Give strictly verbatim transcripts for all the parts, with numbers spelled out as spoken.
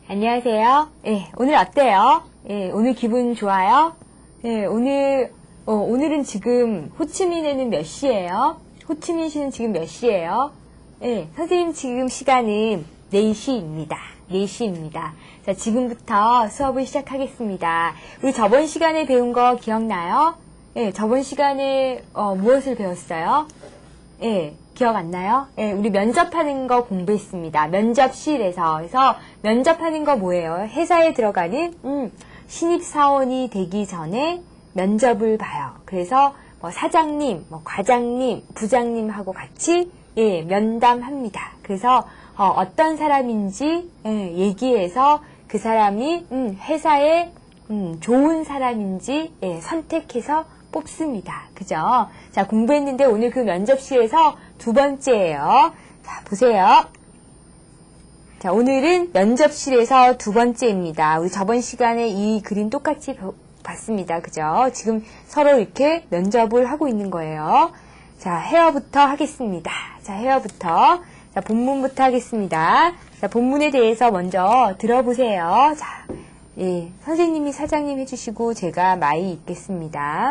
안녕하세요. 예, 오늘 어때요? 예, 오늘 기분 좋아요? 예, 오늘, 어, 오늘은 지금 호치민에는 몇 시예요? 호치민시는 지금 몇 시예요? 예, 선생님 지금 시간은 네 시입니다. 네 시입니다. 자, 지금부터 수업을 시작하겠습니다. 우리 저번 시간에 배운 거 기억나요? 예, 저번 시간에, 어, 무엇을 배웠어요? 예, 기억 안 나요? 예, 우리 면접하는 거 공부했습니다. 면접실에서. 그래서 면접하는 거 뭐예요? 회사에 들어가는, 음, 신입사원이 되기 전에 면접을 봐요. 그래서 뭐 사장님, 뭐 과장님, 부장님하고 같이, 예, 면담합니다. 그래서, 어, 어떤 사람인지, 예, 얘기해서 그 사람이, 음, 회사에, 음, 좋은 사람인지, 예, 선택해서 뽑습니다. 그죠? 자, 공부했는데 오늘 그 면접실에서 두 번째예요. 자, 보세요. 자, 오늘은 면접실에서 두 번째입니다. 우리 저번 시간에 이 그림 똑같이 봤습니다. 그죠? 지금 서로 이렇게 면접을 하고 있는 거예요. 자, 헤어부터 하겠습니다. 자, 헤어부터. 자, 본문부터 하겠습니다. 자, 본문에 대해서 먼저 들어보세요. 자, 예, 선생님이 사장님 해주시고 제가 마이 읽겠습니다.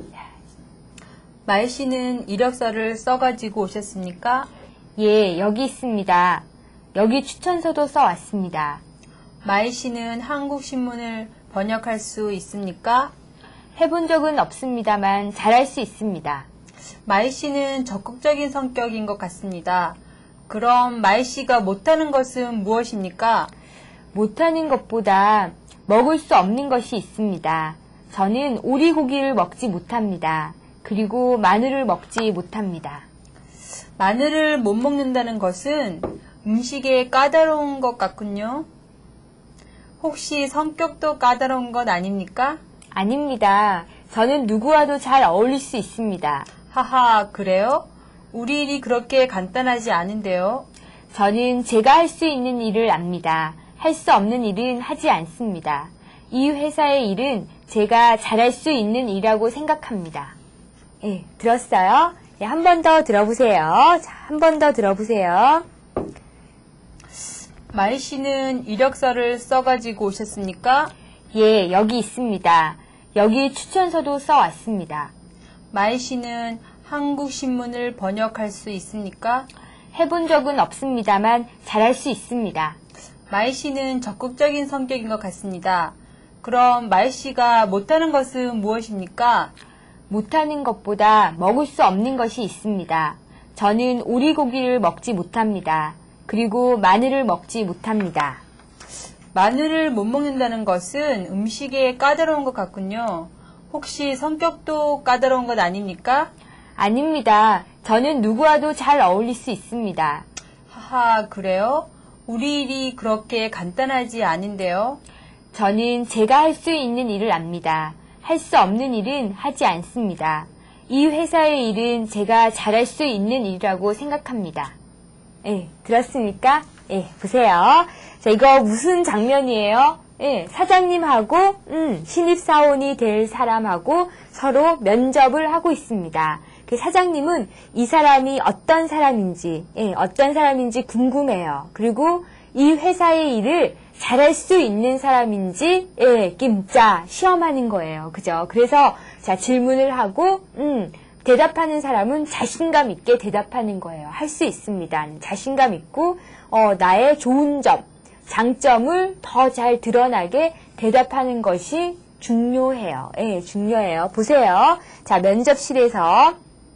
마이 씨는 이력서를 써가지고 오셨습니까? 예, 여기 있습니다. 여기 추천서도 써왔습니다. 마이 씨는 한국 신문을 번역할 수 있습니까? 해본 적은 없습니다만 잘할 수 있습니다. 마이 씨는 적극적인 성격인 것 같습니다. 그럼 마이 씨가 못하는 것은 무엇입니까? 못하는 것보다 먹을 수 없는 것이 있습니다. 저는 오리고기를 먹지 못합니다. 그리고 마늘을 먹지 못합니다. 마늘을 못 먹는다는 것은 음식에 까다로운 것 같군요. 혹시 성격도 까다로운 것 아닙니까? 아닙니다. 저는 누구와도 잘 어울릴 수 있습니다. 하하, 그래요? 우리 일이 그렇게 간단하지 않은데요. 저는 제가 할 수 있는 일을 압니다. 할 수 없는 일은 하지 않습니다. 이 회사의 일은 제가 잘할 수 있는 일이라고 생각합니다. 예, 들었어요? 예, 한 번 더 들어보세요. 자, 한 번 더 들어보세요. 마이 씨는 이력서를 써가지고 오셨습니까? 예, 여기 있습니다. 여기 추천서도 써왔습니다. 마이 씨는 한국 신문을 번역할 수 있습니까? 해본 적은 없습니다만 잘할 수 있습니다. 마이 씨는 적극적인 성격인 것 같습니다. 그럼 마이 씨가 못하는 것은 무엇입니까? 못하는 것보다 먹을 수 없는 것이 있습니다. 저는 오리고기를 먹지 못합니다. 그리고 마늘을 먹지 못합니다. 마늘을 못 먹는다는 것은 음식에 까다로운 것 같군요. 혹시 성격도 까다로운 것 아닙니까? 아닙니다. 저는 누구와도 잘 어울릴 수 있습니다. 하하, 그래요? 우리 일이 그렇게 간단하지 않은데요. 저는 제가 할 수 있는 일을 압니다. 할 수 없는 일은 하지 않습니다. 이 회사의 일은 제가 잘할 수 있는 일이라고 생각합니다. 예, 들었습니까? 예, 보세요. 자, 이거 무슨 장면이에요? 예, 사장님하고, 음, 신입사원이 될 사람하고 서로 면접을 하고 있습니다. 그 사장님은 이 사람이 어떤 사람인지, 예, 어떤 사람인지 궁금해요. 그리고 이 회사의 일을 잘할 수 있는 사람인지, 예, 김자 시험하는 거예요. 그죠? 그래서, 자, 질문을 하고, 음, 대답하는 사람은 자신감 있게 대답하는 거예요. 할 수 있습니다. 자신감 있고, 어, 나의 좋은 점, 장점을 더 잘 드러나게 대답하는 것이 중요해요. 예, 중요해요. 보세요. 자, 면접실에서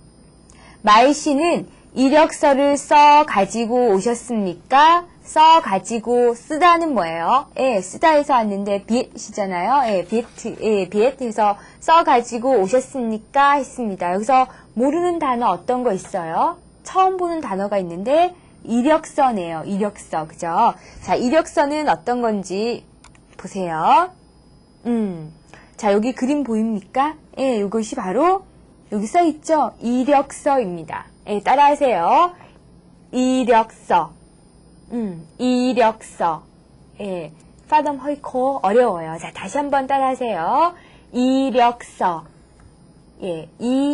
마이 씨는 이력서를 써 가지고 오셨습니까? 써 가지고 쓰다는 뭐예요? 예, 쓰다에서 왔는데 비엣이잖아요. 예, 비엣, 예, 비엣에서 써 가지고 오셨습니까? 했습니다. 여기서 모르는 단어 어떤 거 있어요? 처음 보는 단어가 있는데 이력서네요. 이력서. 그죠? 자, 이력서는 어떤 건지 보세요. 음. 자, 여기 그림 보입니까? 예, 이것이 바로 여기 써 있죠? 이력서입니다. 예, 따라하세요. 이력서. 음, 이력서. 예, 파덤 허이코 어려워요. 자, 다시 한번 따라하세요. 이력서. 예,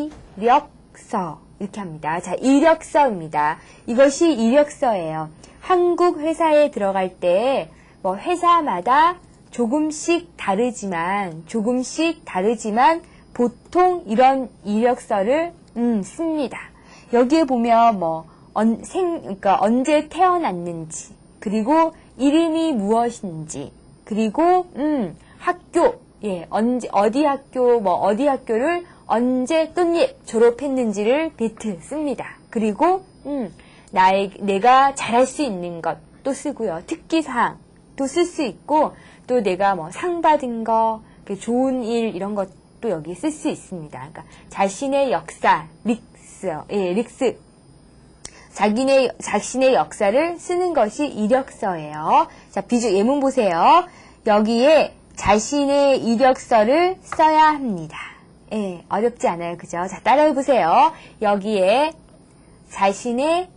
이력서. 이렇게 합니다. 자, 이력서입니다. 이것이 이력서예요. 한국 회사에 들어갈 때 뭐 회사마다 조금씩 다르지만 조금씩 다르지만 보통 이런 이력서를 음, 씁니다. 여기에 보면 뭐 언, 생, 그러니까 언제 태어났는지, 그리고 이름이 무엇인지, 그리고 음, 학교, 예, 언제 어디 학교, 뭐 어디 학교를 언제 tốt nghiệp 졸업했는지를 비트 씁니다. 그리고 음, 나의 내가 잘할 수 있는 것도 쓰고요. 특기사항도 쓸 수 있고, 또 내가 뭐 상 받은 거, 좋은 일 이런 것도 여기 쓸 수 있습니다. 그러니까 자신의 역사, 릭스, 예, 릭스. 자기네, 자신의 역사를 쓰는 것이 이력서예요. 자, 비주 예문 보세요. 여기에 자신의 이력서를 써야 합니다. 예, 어렵지 않아요. 그죠? 자, 따라해 보세요. 여기에 자신의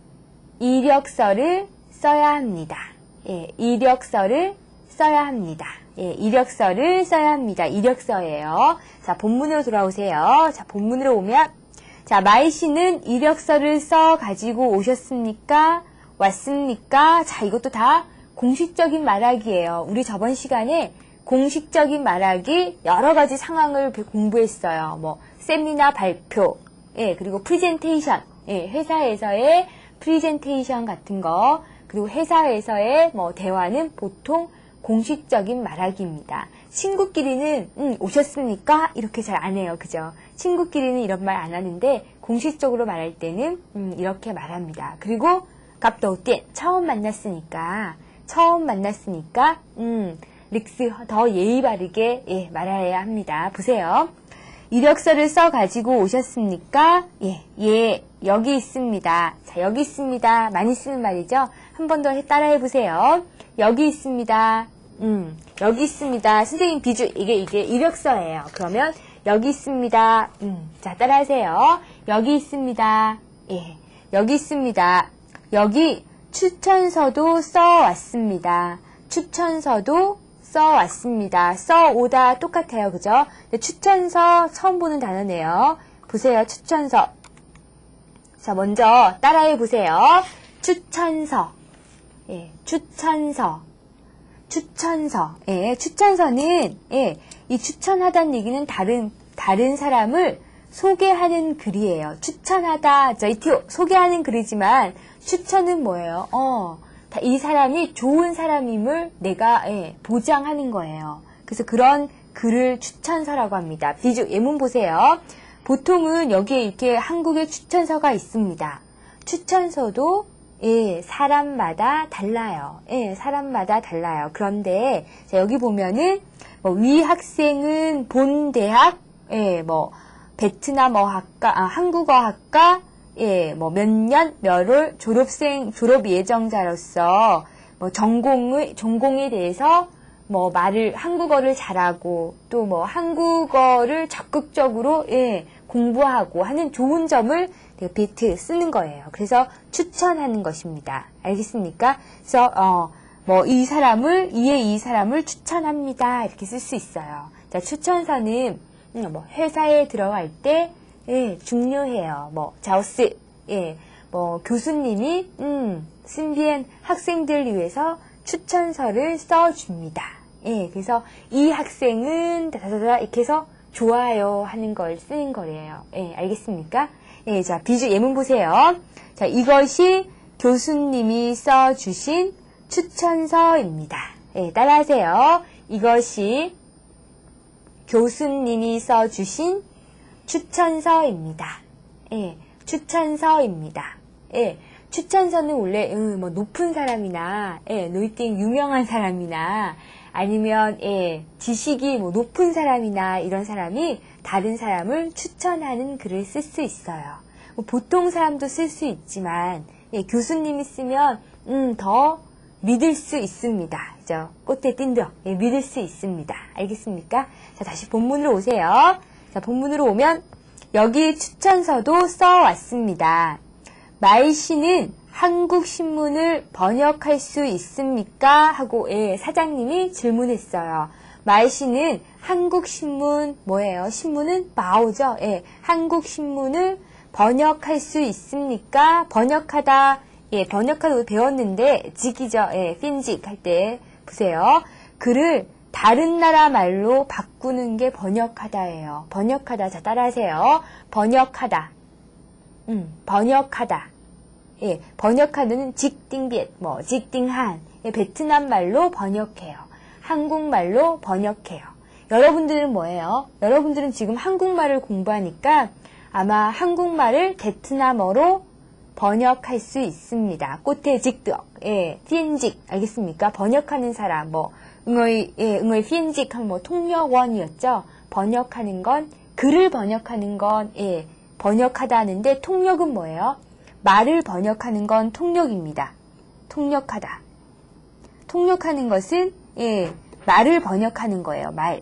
이력서를 써야 합니다. 예, 이력서를 써야 합니다. 예, 이력서를 써야 합니다. 이력서예요. 자, 본문으로 돌아오세요. 자, 본문으로 오면, 자, 마이 씨는 이력서를 써 가지고 오셨습니까? 왔습니까? 자, 이것도 다 공식적인 말하기예요. 우리 저번 시간에 공식적인 말하기 여러 가지 상황을 공부했어요. 뭐, 세미나 발표, 예, 그리고 프리젠테이션, 예, 회사에서의 프리젠테이션 같은 거, 그리고 회사에서의 뭐 대화는 보통 공식적인 말하기입니다. 친구끼리는 음, 오셨습니까? 이렇게 잘 안 해요. 그죠? 친구끼리는 이런 말 안 하는데 공식적으로 말할 때는 음, 이렇게 말합니다. 그리고 갑도띠 처음 만났으니까 처음 만났으니까 음, 릭스 더 예의 바르게 예, 말해야 합니다. 보세요. 이력서를 써 가지고 오셨습니까? 예, 예, 여기 있습니다. 자, 여기 있습니다. 많이 쓰는 말이죠. 한 번 더 따라해 보세요. 여기 있습니다. 음, 여기 있습니다. 선생님 비주, 이게, 이게 이력서예요. 그러면, 여기 있습니다. 음, 자, 따라하세요. 여기 있습니다. 예, 여기 있습니다. 여기 추천서도 써왔습니다. 추천서도 써왔습니다. 써오다 똑같아요. 그죠? 추천서 처음 보는 단어네요. 보세요. 추천서. 자, 먼저 따라해 보세요. 추천서. 예, 추천서. 추천서. 예, 추천서는, 예, 이 추천하다는 얘기는 다른, 다른 사람을 소개하는 글이에요. 추천하다, 저희 티오, 소개하는 글이지만, 추천은 뭐예요? 어, 이 사람이 좋은 사람임을 내가, 예, 보장하는 거예요. 그래서 그런 글을 추천서라고 합니다. 비주, 예문 보세요. 보통은 여기에 이렇게 한국에 추천서가 있습니다. 추천서도 예, 사람마다 달라요. 예, 사람마다 달라요. 그런데 자, 여기 보면은 뭐, 위 학생은 본 대학, 예, 뭐 베트남어학과, 아, 한국어학과, 예, 뭐 몇 년, 몇 월 졸업생, 졸업 예정자로서 뭐 전공의 전공에 대해서 뭐 말을 한국어를 잘하고 또 뭐 한국어를 적극적으로 예, 공부하고 하는 좋은 점을 비트 쓰는 거예요. 그래서 추천하는 것입니다. 알겠습니까? 그래서 어, 뭐 이 사람을 이에 이 사람을 추천합니다. 이렇게 쓸 수 있어요. 자, 추천서는 음, 뭐 회사에 들어갈 때 예, 중요해요. 뭐 자오스 예, 뭐 교수님이 음, 신비한 학생들 위해서 추천서를 써줍니다. 예, 그래서 이 학생은 다다다다 이렇게 해서 좋아요 하는 걸 쓰는 거래요. 예, 알겠습니까? 예, 자, 비주 예문 보세요. 자, 이것이 교수님이 써주신 추천서입니다. 예, 따라하세요. 이것이 교수님이 써주신 추천서입니다. 예, 추천서입니다. 예, 추천서는 원래 음, 뭐 높은 사람이나 예, 노이팅 유명한 사람이나 아니면 예, 지식이 뭐 높은 사람이나 이런 사람이 다른 사람을 추천하는 글을 쓸 수 있어요. 뭐 보통 사람도 쓸 수 있지만 예, 교수님이 쓰면 음, 더 믿을 수 있습니다. 그죠? 꽃에 띈다. 예, 믿을 수 있습니다. 알겠습니까? 자, 다시 본문으로 오세요. 자, 본문으로 오면 여기 추천서도 써왔습니다. 마이 씨는 한국 신문을 번역할 수 있습니까? 하고 예, 사장님이 질문했어요. 마이 씨는 한국 신문 뭐예요? 신문은 바오죠. 예, 한국 신문을 번역할 수 있습니까? 번역하다 예, 번역하다 배웠는데 직이죠. 예, 핀직 할 때 보세요. 글을 다른 나라 말로 바꾸는 게 번역하다예요. 번역하다. 자, 따라하세요. 번역하다. 음, 번역하다. 예, 번역하다는 직딩비엣, 뭐, 직딩한. 예, 베트남 말로 번역해요. 한국말로 번역해요. 여러분들은 뭐예요? 여러분들은 지금 한국말을 공부하니까 아마 한국말을 베트남어로 번역할 수 있습니다. 꽃의 직덕, 예, 피엔직, 알겠습니까? 번역하는 사람, 뭐, 응의, 예, 응의 피엔직 하면 뭐, 통역원이었죠? 번역하는 건, 글을 번역하는 건, 예, 번역하다 하는데, 통역은 뭐예요? 말을 번역하는 건 통역입니다. 통역하다. 통역하는 것은, 예, 말을 번역하는 거예요, 말.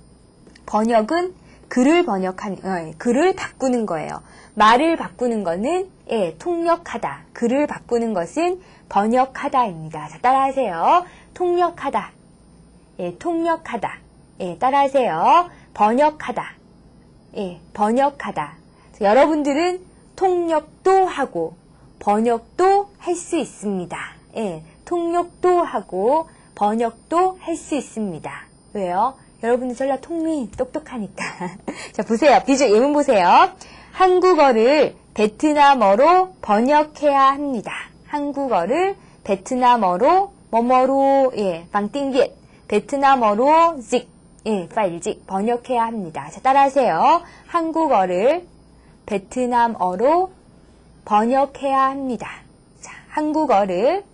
번역은 글을 번역하는, 어, 글을 바꾸는 거예요. 말을 바꾸는 거는, 예, 통역하다. 글을 바꾸는 것은 번역하다입니다. 자, 따라하세요. 통역하다. 예, 통역하다. 예, 따라하세요. 번역하다. 예, 번역하다. 자, 여러분들은 통역도 하고, 번역도 할 수 있습니다. 예, 통역도 하고, 번역도 할 수 있습니다. 왜요? 여러분들 전라 통미 똑똑하니까. 자, 보세요. 비주 예문 보세요. 한국어를 베트남어로 번역해야 합니다. 한국어를 베트남어로 뭐뭐로 예, 방띵비엣 베트남어로 직 예, 파일직 번역해야 합니다. 자, 따라하세요. 한국어를 베트남어로 번역해야 합니다. 자, 한국어를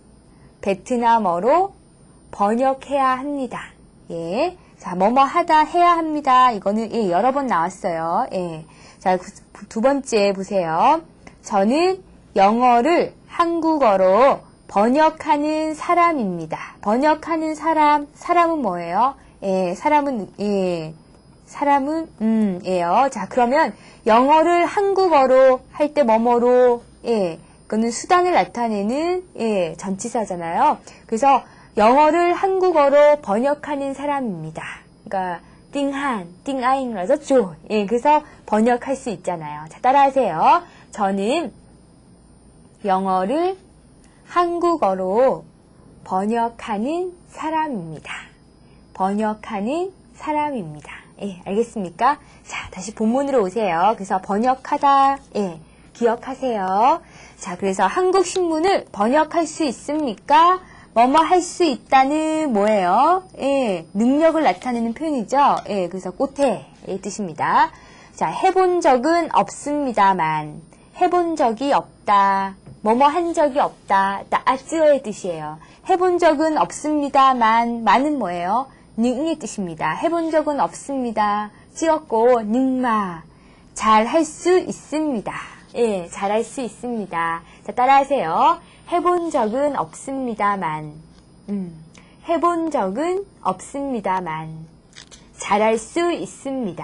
베트남어로 번역해야 합니다. 예. 자, 뭐뭐 하다 해야 합니다. 이거는 예, 여러 번 나왔어요. 예. 자, 두 번째 보세요. 저는 영어를 한국어로 번역하는 사람입니다. 번역하는 사람, 사람은 뭐예요? 예, 사람은 예, 사람은 음, 예요. 자, 그러면 영어를 한국어로 할 때 뭐뭐로 예, 그거는 수단을 나타내는 예, 전치사잖아요. 그래서 영어를 한국어로 번역하는 사람입니다. 그러니까 띵한, 띵아잉라서 조. 예, 그래서 번역할 수 있잖아요. 자, 따라하세요. 저는 영어를 한국어로 번역하는 사람입니다. 번역하는 사람입니다. 예, 알겠습니까? 자, 다시 본문으로 오세요. 그래서 번역하다, 예, 기억하세요. 자, 그래서 한국 신문을 번역할 수 있습니까? 뭐뭐 할 수 있다는 뭐예요? 예, 능력을 나타내는 표현이죠. 예, 그래서 꽃의 뜻입니다. 자, 해본 적은 없습니다만, 해본 적이 없다. 뭐뭐 한 적이 없다. 따아쯔어의 뜻이에요. 해본 적은 없습니다만, 만은 뭐예요? 능의 뜻입니다. 해본 적은 없습니다. 찌었고, 능마. 잘 할 수 있습니다. 예, 잘 할 수 있습니다. 자, 따라하세요. 해본 적은 없습니다만, 음, 해본 적은 없습니다만, 잘할 수 있습니다.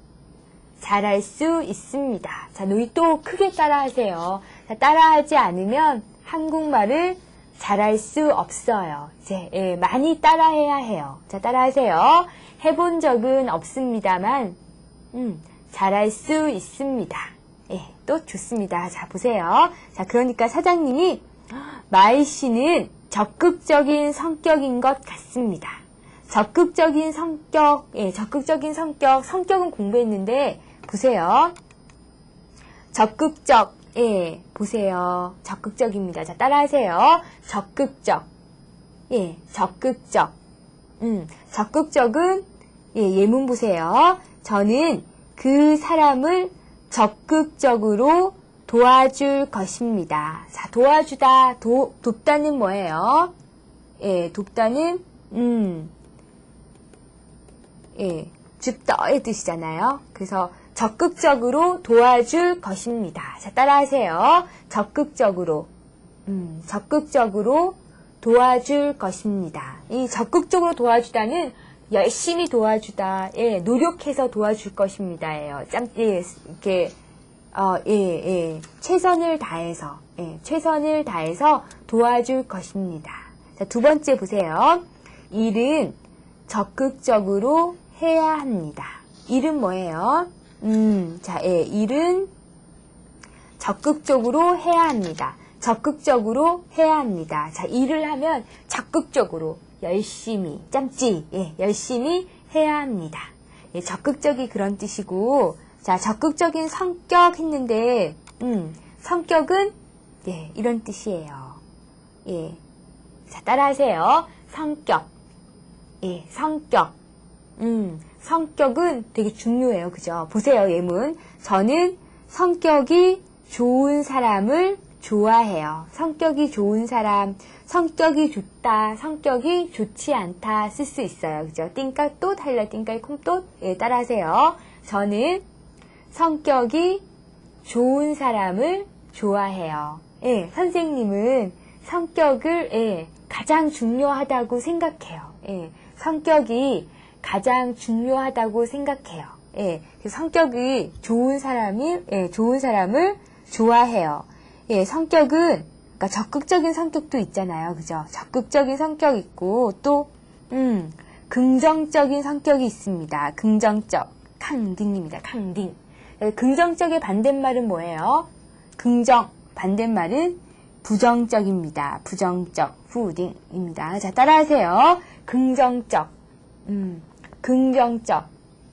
잘할 수 있습니다. 자, 너희 또 크게 따라하세요. 자, 따라하지 않으면 한국말을 잘할 수 없어요. 이제, 예, 많이 따라해야 해요. 자, 따라하세요. 해본 적은 없습니다만, 음, 잘할 수 있습니다. 예, 또 좋습니다. 자, 보세요. 자, 그러니까 사장님이 마이 씨는 적극적인 성격인 것 같습니다. 적극적인 성격, 예, 적극적인 성격, 성격은 공부했는데, 보세요. 적극적, 예, 보세요. 적극적입니다. 자, 따라하세요. 적극적, 예, 적극적, 음, 적극적은, 예, 예문 보세요. 저는 그 사람을 적극적으로 도와줄 것입니다. 자, 도와주다, 도, 돕다는 뭐예요? 예, 돕다는, 음, 예, 줍더의 뜻이잖아요. 그래서 적극적으로 도와줄 것입니다. 자, 따라하세요. 적극적으로, 음, 적극적으로 도와줄 것입니다. 이 적극적으로 도와주다는 열심히 도와주다, 예, 노력해서 도와줄 것입니다예요. 짬, 예, 이렇게, 어, 예, 예, 최선을 다해서, 예, 최선을 다해서 도와줄 것입니다. 자, 두 번째 보세요. 일은 적극적으로 해야 합니다. 일은 뭐예요? 음, 자, 예, 일은 적극적으로 해야 합니다. 적극적으로 해야 합니다. 자, 일을 하면 적극적으로, 열심히, 짬찌, 예, 열심히 해야 합니다. 예, 적극적이 그런 뜻이고, 자, 적극적인 성격 했는데, 음, 성격은, 예, 이런 뜻이에요. 예. 자, 따라하세요. 성격. 예, 성격. 음, 성격은 되게 중요해요. 그죠? 보세요, 예문. 저는 성격이 좋은 사람을 좋아해요. 성격이 좋은 사람, 성격이 좋다, 성격이 좋지 않다 쓸 수 있어요. 그죠? 띵까 또 달라, 띵까 콤또 예, 따라하세요. 저는 성격이 좋은 사람을 좋아해요. 예, 선생님은 성격을 예, 가장 중요하다고 생각해요. 예, 성격이 가장 중요하다고 생각해요. 예, 성격이 좋은 사람이 예, 좋은 사람을 좋아해요. 예, 성격은 그러니까 적극적인 성격도 있잖아요. 그죠? 적극적인 성격 있고 또 음, 긍정적인 성격이 있습니다. 긍정적, 강딩입니다. 강딩. 예, 긍정적의 반대말은 뭐예요? 긍정, 반대말은 부정적입니다. 부정적, 후딩입니다. 자, 따라하세요. 긍정적, 음, 긍정적.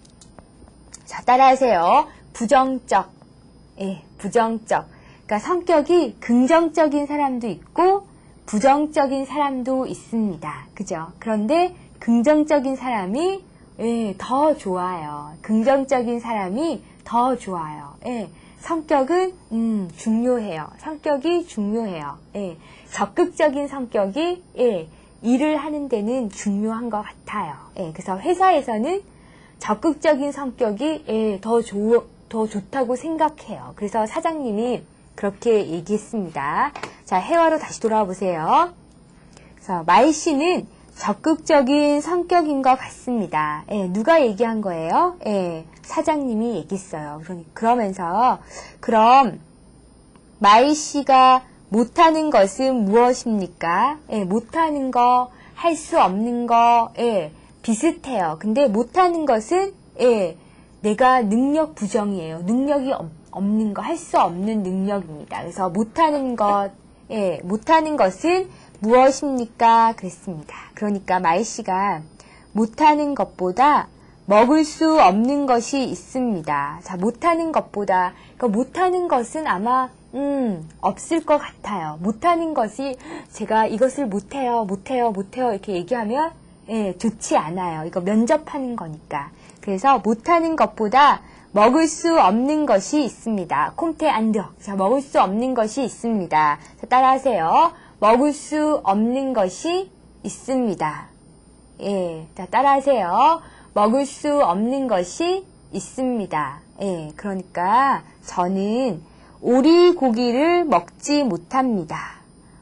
자, 따라하세요. 부정적, 예, 부정적. 그러니까 성격이 긍정적인 사람도 있고 부정적인 사람도 있습니다. 그죠? 그런데 긍정적인 사람이 예, 더 좋아요. 긍정적인 사람이 더 좋아요. 예, 성격은 음, 중요해요. 성격이 중요해요. 예, 적극적인 성격이 예, 일을 하는 데는 중요한 것 같아요. 예, 그래서 회사에서는 적극적인 성격이 예, 더, 좋, 더 좋다고 생각해요. 그래서 사장님이 그렇게 얘기했습니다. 자, 회화로 다시 돌아와 보세요. 그래서 마이 씨는 적극적인 성격인 것 같습니다. 예, 누가 얘기한 거예요? 예, 사장님이 얘기했어요. 그러니, 그러면서 그럼 마이 씨가 못하는 것은 무엇입니까? 예, 못하는 거, 할 수 없는 거, 예, 비슷해요. 근데 못하는 것은 예, 내가 능력 부정이에요. 능력이 없, 없는 거, 할 수 없는 능력입니다. 그래서 못하는 것, 예, 못하는 것은 무엇입니까? 그랬습니다. 그러니까 마이 씨가 못하는 것보다 먹을 수 없는 것이 있습니다. 자, 못하는 것보다, 그러니까 못하는 것은 아마 음, 없을 것 같아요. 못하는 것이 제가 이것을 못해요, 못해요, 못해요 이렇게 얘기하면 예, 좋지 않아요. 이거 면접하는 거니까. 그래서 못하는 것보다 먹을 수 없는 것이 있습니다. 콤테 안드. 자, 먹을 수 없는 것이 있습니다. 자, 따라하세요. 먹을 수 없는 것이 있습니다. 예, 자, 따라하세요. 먹을 수 없는 것이 있습니다. 예, 그러니까 저는 오리고기를 먹지 못합니다.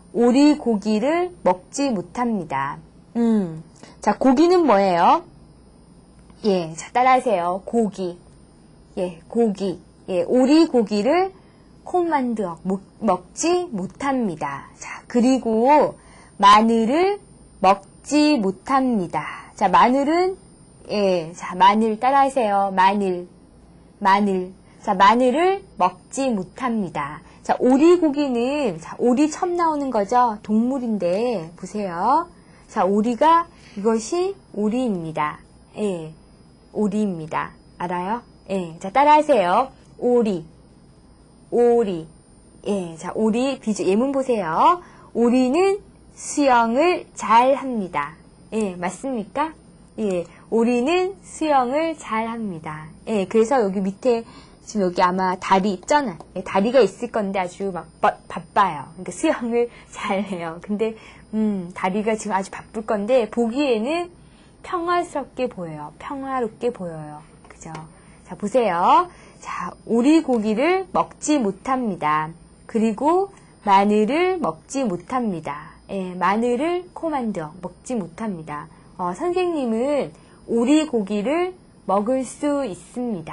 오리고기를 먹지 못합니다. 음, 자, 고기는 뭐예요? 예, 자, 따라하세요. 고기. 예, 고기. 예, 오리고기를 콩만두어 먹지 못합니다. 자, 그리고 마늘을 먹지 못합니다. 자, 마늘은 예, 자, 마늘 따라하세요. 마늘. 마늘. 자, 마늘을 먹지 못합니다. 자, 오리고기는 자, 오리 처음 나오는 거죠. 동물인데 보세요. 자, 오리가 이것이 오리입니다. 예. 오리입니다. 알아요? 예. 자, 따라하세요. 오리. 오리. 예. 자, 오리 비주 예문 보세요. 오리는 수영을 잘 합니다. 예, 맞습니까? 예. 오리는 수영을 잘 합니다. 예. 그래서 여기 밑에 지금 여기 아마 다리 있잖아. 예, 다리가 있을 건데 아주 막 바, 바빠요. 그러니까 수영을 잘 해요. 근데 음, 다리가 지금 아주 바쁠 건데 보기에는 평화스럽게 보여요. 평화롭게 보여요. 그죠? 자, 보세요. 자, 오리고기를 먹지 못합니다. 그리고 마늘을 먹지 못합니다. 예, 마늘을 코만더 먹지 못합니다. 어, 선생님은 오리고기를 먹을 수 있습니다.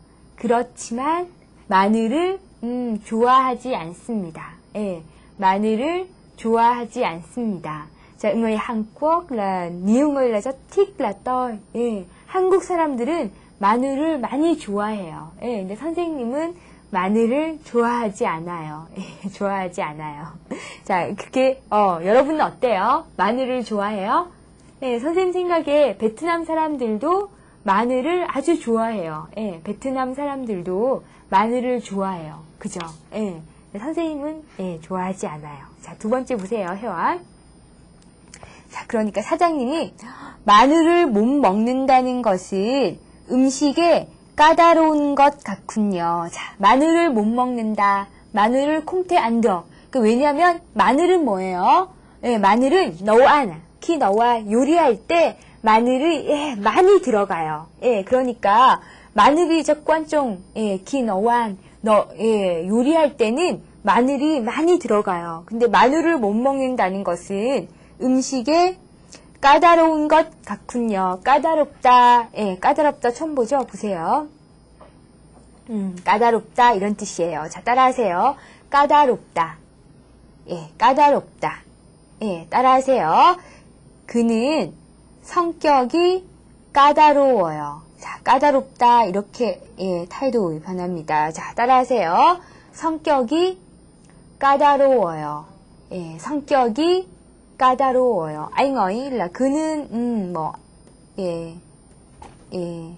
그렇지만 마늘을 음, 좋아하지 않습니다. 예, 마늘을 좋아하지 않습니다. 자, người Hàn Quốc là nhiều người là rất thích là tỏi. 예, 한국 사람들은 마늘을 많이 좋아해요. 예, 근데 선생님은 마늘을 좋아하지 않아요. 예, 좋아하지 않아요. 자, 그게 어, 여러분은 어때요? 마늘을 좋아해요? 네, 선생님 생각에 베트남 사람들도 마늘을 아주 좋아해요. 예, 베트남 사람들도 마늘을 좋아해요. 그죠? 예, 선생님은 예, 좋아하지 않아요. 자, 두 번째 보세요, 혜원. 자, 그러니까 사장님이 마늘을 못 먹는다는 것은 음식에 까다로운 것 같군요. 자, 마늘을 못 먹는다. 마늘을 콩테 안 들어. 그 왜냐면 마늘은 뭐예요? 예, 마늘은 너안 키 너와 요리할 때 마늘이 예, 많이 들어가요. 예, 그러니까 마늘이 적관종 예, 키 너완 너 예, 요리할 때는 마늘이 많이 들어가요. 근데 마늘을 못 먹는다는 것은 음식에 까다로운 것 같군요. 까다롭다. 예, 까다롭다 처음 보죠? 보세요. 음, 까다롭다 이런 뜻이에요. 자, 따라하세요. 까다롭다. 예, 까다롭다. 예, 따라하세요. 그는 성격이 까다로워요. 자, 까다롭다 이렇게 예, 타이도 변합니다. 자, 따라하세요. 성격이 까다로워요. 예, 성격이 까다로워요. anh ấy là 그는 음, 뭐 예, 예,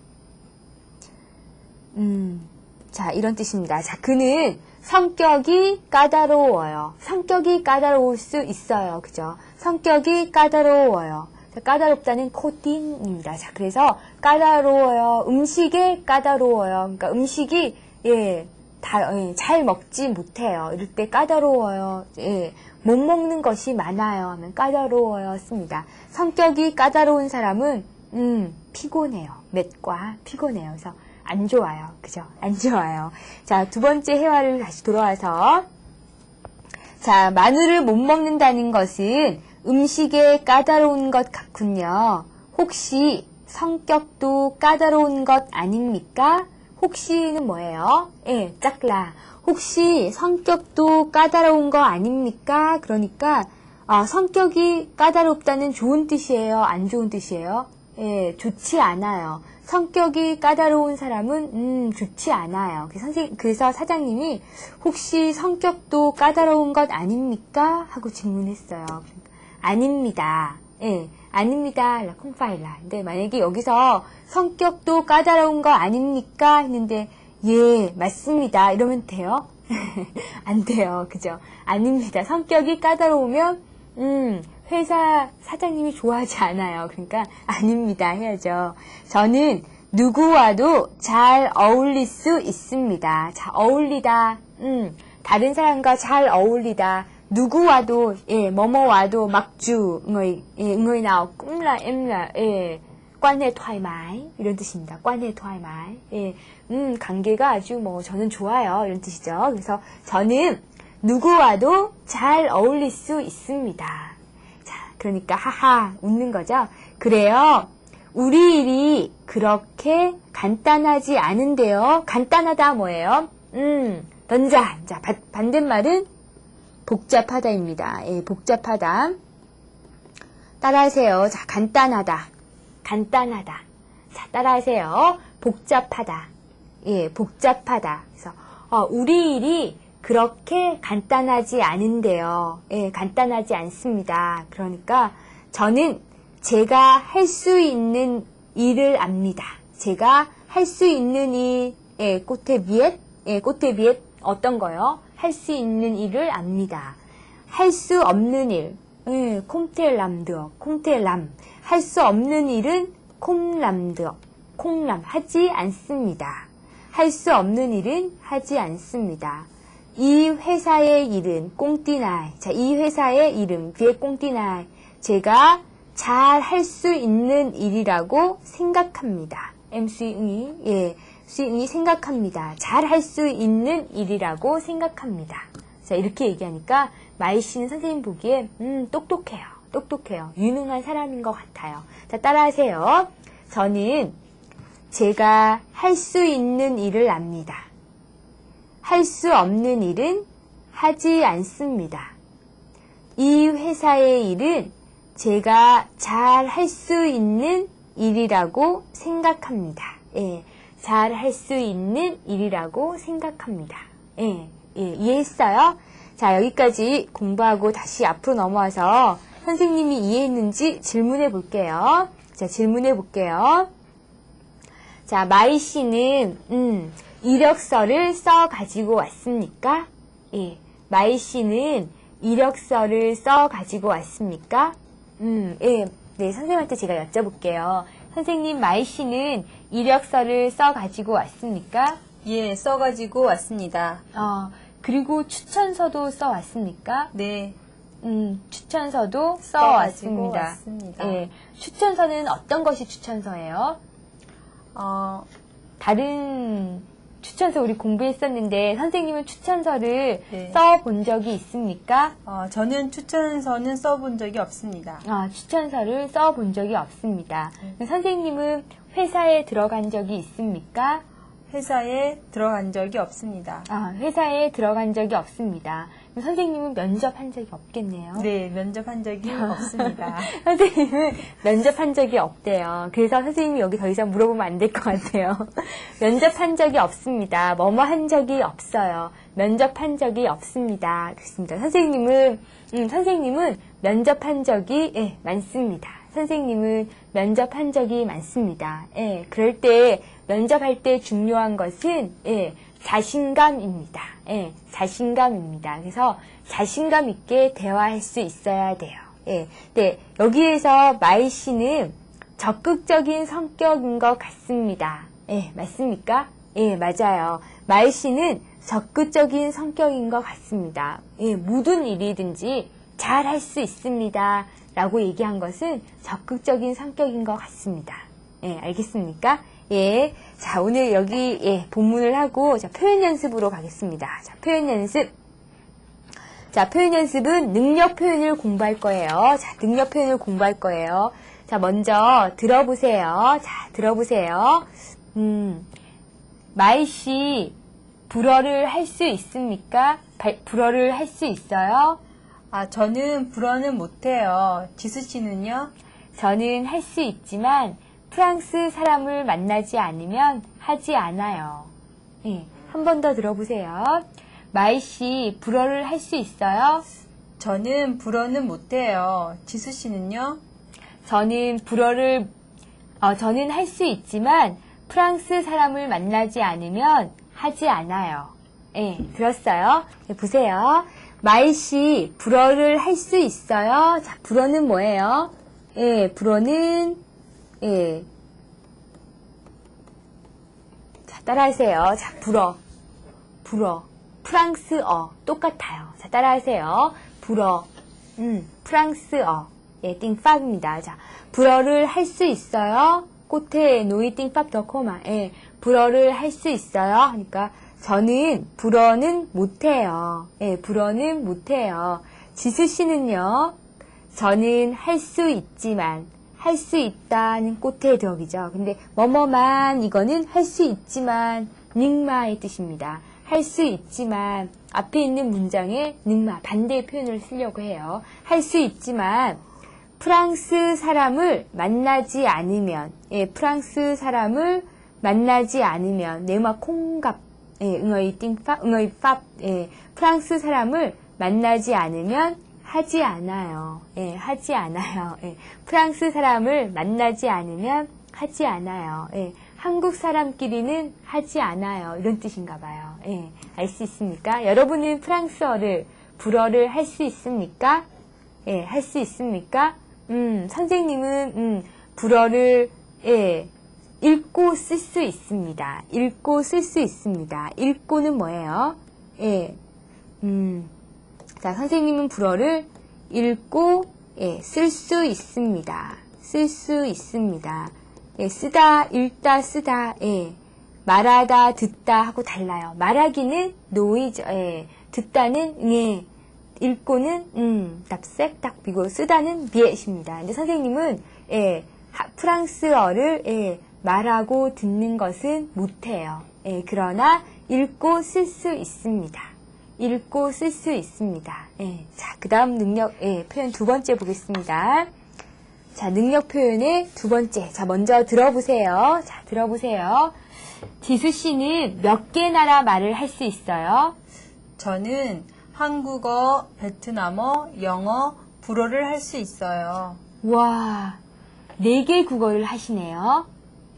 음, 자 이런 뜻입니다. 자, 그는 성격이 까다로워요. 성격이 까다로울 수 있어요. 그죠? 성격이 까다로워요. 자, 까다롭다는 코딘입니다. 자, 그래서 까다로워요. 음식에 까다로워요. 그러니까 음식이 예, 다, 예, 잘 먹지 못해요. 이럴 때 까다로워요. 예, 못 먹는 것이 많아요. 하면 까다로워요. 씁니다. 성격이 까다로운 사람은 음, 피곤해요. 맷과 피곤해요. 그래서 안 좋아요. 그죠? 안 좋아요. 자, 두 번째 회화를 다시 돌아와서 자, 마늘을 못 먹는다는 것은 음식에 까다로운 것 같군요. 혹시 성격도 까다로운 것 아닙니까? 혹시는 뭐예요? 예, 짝라. 혹시 성격도 까다로운 거 아닙니까? 그러니까 어, 성격이 까다롭다는 좋은 뜻이에요? 안 좋은 뜻이에요? 예, 좋지 않아요. 성격이 까다로운 사람은 음, 좋지 않아요. 그 선생, 그래서 사장님이 혹시 성격도 까다로운 것 아닙니까? 하고 질문했어요. 아닙니다. 예, 아닙니다. 라 콩파일라. 근데 만약에 여기서 성격도 까다로운 거 아닙니까? 했는데 예, 맞습니다. 이러면 돼요? 안 돼요. 그죠? 아닙니다. 성격이 까다로우면 음, 회사 사장님이 좋아하지 않아요. 그러니까 아닙니다 해야죠. 저는 누구와도 잘 어울릴 수 있습니다. 자, 어울리다. 음, 다른 사람과 잘 어울리다. 누구와도 예, 뭐뭐와도 막주 người 예, người nào cũng là em là 예, quan hệ thoải mái 이런 뜻입니다. quan hệ thoải mái. 예, 음, 관계가 아주 뭐 저는 좋아요. 이런 뜻이죠. 그래서 저는 누구와도 잘 어울릴 수 있습니다. 자, 그러니까 하하 웃는 거죠. 그래요. 우리 일이 그렇게 간단하지 않은데요. 간단하다 뭐예요? 음, 던자. 자, 바, 반대말은 복잡하다입니다. 예, 복잡하다. 따라하세요. 자, 간단하다. 간단하다. 자, 따라하세요. 복잡하다. 예, 복잡하다. 그래서 어, 우리 일이 그렇게 간단하지 않은데요. 예, 간단하지 않습니다. 그러니까 저는 제가 할 수 있는 일을 압니다. 제가 할 수 있는 일, 예, 꽃에 비엣, 예, 꽃에 비엣 어떤 거요? 할 수 있는 일을 압니다. 할 수 없는 일, 예, 콩텔람드어, 콩텔람. 할 수 없는 일은 콩람드어, 콩람 하지 않습니다. 할 수 없는 일은 하지 않습니다. 이 회사의 일은 꽁띠나이. 자, 이 회사의 이름 뒤에 꽁띠나이. 제가 잘 할 수 있는 일이라고 생각합니다. em suy nghĩ, 예, suy nghĩ 생각합니다. 잘 할 수 있는 일이라고 생각합니다. 자, 이렇게 얘기하니까 마이 씨는 선생님 보기에 음, 똑똑해요. 똑똑해요. 유능한 사람인 것 같아요. 자, 따라하세요. 저는 제가 할 수 있는 일을 압니다. 할 수 없는 일은 하지 않습니다. 이 회사의 일은 제가 잘 할 수 있는 일이라고 생각합니다. 예, 잘 할 수 있는 일이라고 생각합니다. 예, 예, 이해했어요? 자, 여기까지 공부하고 다시 앞으로 넘어와서 선생님이 이해했는지 질문해 볼게요. 자, 질문해 볼게요. 자, 마이 씨는, 음, 이력서를 써 가지고 왔습니까? 예. 마이 씨는 이력서를 써 가지고 왔습니까? 음, 예. 네, 선생님한테 제가 여쭤볼게요. 선생님, 마이 씨는 이력서를 써 가지고 왔습니까? 예, 써가지고 왔습니다. 어, 그리고 추천서도 써 왔습니까? 네, 음, 추천서도 써 써가지고 왔습니다. 왔습니다. 예. 추천서는 어떤 것이 추천서예요? 어, 다른 추천서 우리 공부했었는데 선생님은 추천서를 네. 써본 적이 있습니까? 어, 저는 추천서는 써본 적이 없습니다. 아, 추천서를 써본 적이 없습니다. 선생님은 회사에 들어간 적이 있습니까? 회사에 들어간 적이 없습니다. 아, 회사에 들어간 적이 없습니다. 선생님은 면접한 적이 없겠네요. 네, 면접한 적이 없습니다. 선생님은 면접한 적이 없대요. 그래서 선생님이 여기 더 이상 물어보면 안 될 것 같아요. 면접한 적이 없습니다. 뭐뭐 한 적이 없어요. 면접한 적이 없습니다. 그렇습니다. 선생님은, 음, 선생님은 면접한 적이, 예, 많습니다. 선생님은 면접한 적이 많습니다. 예, 그럴 때, 면접할 때 중요한 것은, 예, 자신감입니다. 예, 자신감입니다. 그래서 자신감 있게 대화할 수 있어야 돼요. 예, 네, 여기에서 마이 씨는 적극적인 성격인 것 같습니다. 예, 맞습니까? 예, 맞아요. 마이 씨는 적극적인 성격인 것 같습니다. 예, 모든 일이든지 잘 할 수 있습니다. 라고 얘기한 것은 적극적인 성격인 것 같습니다. 예, 알겠습니까? 예. 자, 오늘 여기, 예, 본문을 하고, 자, 표현 연습으로 가겠습니다. 자, 표현 연습. 자, 표현 연습은 능력 표현을 공부할 거예요. 자, 능력 표현을 공부할 거예요. 자, 먼저 들어보세요. 자, 들어보세요. 음, 마이 씨, 불어를 할 수 있습니까? 발, 불어를 할 수 있어요? 아, 저는 불어는 못해요. 지수 씨는요? 저는 할 수 있지만, 프랑스 사람을 만나지 않으면 하지 않아요. 예, 한 번 더 들어보세요. 마이 씨, 불어를 할 수 있어요? 저는 불어는 못해요. 지수 씨는요? 저는 불어를, 어, 저는 할 수 있지만 프랑스 사람을 만나지 않으면 하지 않아요. 예, 들었어요? 예, 보세요. 마이 씨, 불어를 할 수 있어요? 자, 불어는 뭐예요? 예, 불어는 예. 자, 따라하세요. 자, 불어. 불어. 프랑스어. 똑같아요. 자, 따라하세요. 불어. 음, 프랑스어. 예, 띵팝입니다. 자, 불어를 할 수 있어요? 꽃에 노이 띵팝 더 코마. 예, 불어를 할 수 있어요? 그러니까, 저는 불어는 못해요. 예, 불어는 못해요. 지수 씨는요? 저는 할 수 있지만, 할 수 있다는 꽃의 덕이죠. 근데 뭐뭐만 이거는 할 수 있지만 닝마의 뜻입니다. 할 수 있지만 앞에 있는 문장에 닝마 반대의 표현을 쓰려고 해요. 할 수 있지만 프랑스 사람을 만나지 않으면 예, 프랑스 사람을 만나지 않으면 네마 콩갑 예, 응어이 띵팝 응어이 팝 예, 프랑스 사람을 만나지 않으면 하지 않아요. 예, 하지 않아요. 예, 프랑스 사람을 만나지 않으면 하지 않아요. 예, 한국 사람끼리는 하지 않아요. 이런 뜻인가 봐요. 예, 알 수 있습니까? 여러분은 프랑스어를, 불어를 할 수 있습니까? 예, 할 수 있습니까? 음, 선생님은, 음, 불어를, 예, 읽고 쓸 수 있습니다. 읽고 쓸 수 있습니다. 읽고는 뭐예요? 예, 음, 자, 선생님은 불어를 읽고, 예, 쓸 수 있습니다. 쓸 수 있습니다. 예, 쓰다, 읽다, 쓰다, 예, 말하다, 듣다 하고 달라요. 말하기는 노이죠. 예, 듣다는, 예, 읽고는, 음, 답색, 딱, 비고, 쓰다는 비엣입니다. 근데 선생님은, 예, 하, 프랑스어를, 예, 말하고 듣는 것은 못해요. 예, 그러나, 읽고 쓸 수 있습니다. 읽고 쓸 수 있습니다. 예. 자, 그 다음 능력, 예, 표현 두 번째 보겠습니다. 자, 능력 표현의 두 번째. 자, 먼저 들어보세요. 자, 들어보세요. 지수 씨는 몇 개 나라 말을 할 수 있어요? 저는 한국어, 베트남어, 영어, 불어를 할 수 있어요. 와, 네 개 국어를 하시네요.